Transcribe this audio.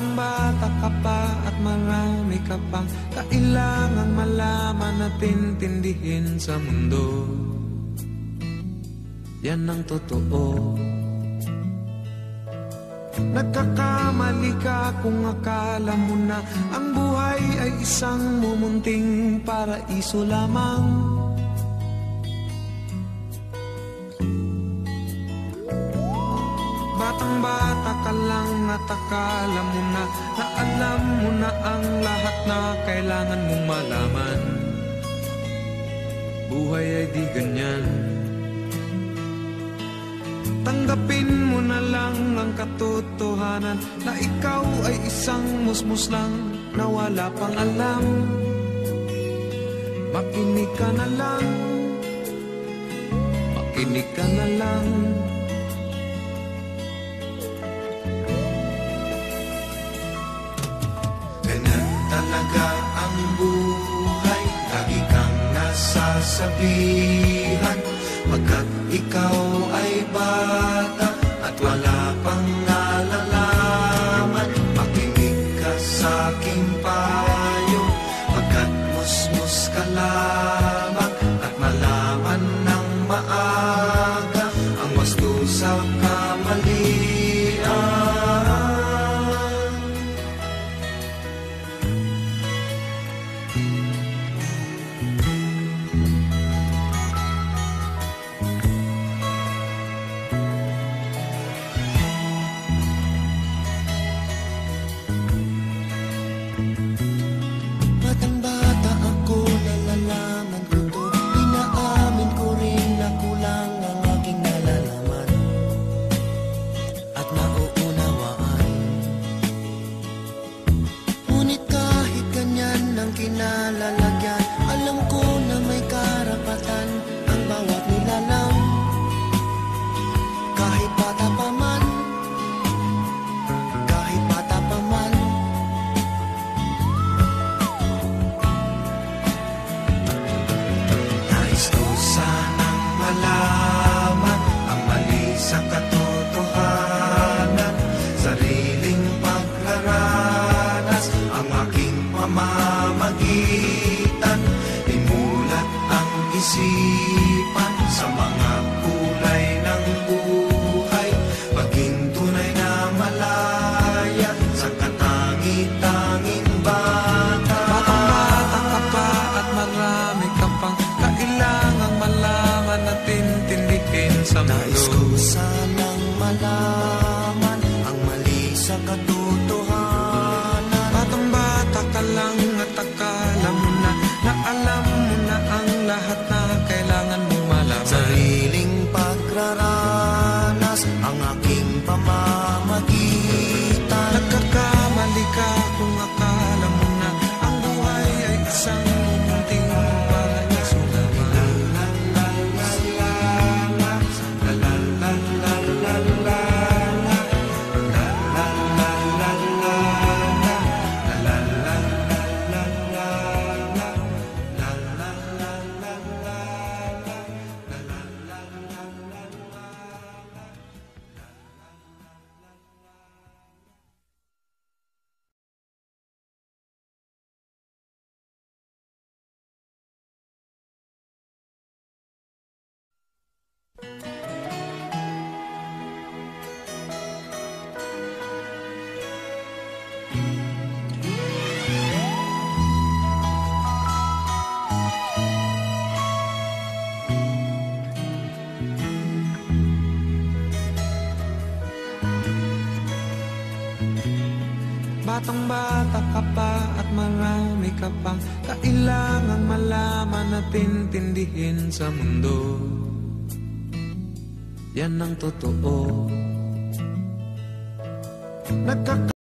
Batang bata ka pa at marami ka pang kailangang malaman at intindihin sa mundo. Yan ang totoo. Nagkakamali ka kung akala mo na ang buhay ay isang mumunting paraiso lamang. Batang bata ka lang at akala mo na alam mo na ang lahat na kailangan mong malaman. Buhay ay di ganyan. Tanggapin mo na lang ang katotohanan na ikaw ay isang musmus lang na wala pang alam. Makinig ka na lang, makinig ka na lang. Ganyan talaga ang buhay, lagi kang nasasabihan. Pagkat ikaw ay bata at wala pang nalalaman, makinig ka sa aking payo. Pagkat musmus ka lamang at malaman ng maaga ang wasto sa kamalian. Kinalalagyan, alam ko na may karapatan ang bawat nilalang. Kahit bata pa man, kahit bata pa man. Nais ko sanang malaman ang mali sa katotohanan, sariling paglaranas ang aking pamamagitan, imulat ang isipan sa mga kulay ng buhay, maging tunay na malaya sa katangi-tanging bata. Batang-bata ka pa at marami ka pang kailangang malaman at intindihin sa mundo. Nais ko sanang malaman ang mali sa katotohanan. Batang-bata ka lang at akala mo na alam mo na ang lahat na kailangan mong malaman. Sariling pagraranas ang aking pamamagitan. Nagkakamali ka kung akala mo na ang buhay ay isang munting paraiso lamang. Batang-bata ka pa at marami ka pang kailangang malaman at intindihin sa mundo. Yan ang totoo.